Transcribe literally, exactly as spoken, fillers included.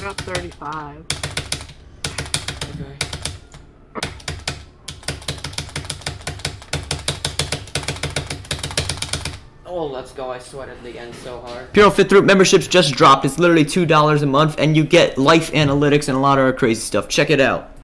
got thirty-five. Okay. Oh, let's go. I sweated the end so hard. PureL Fifth Root memberships just dropped. It's literally two dollars a month, and you get life analytics and a lot of crazy stuff. Check it out.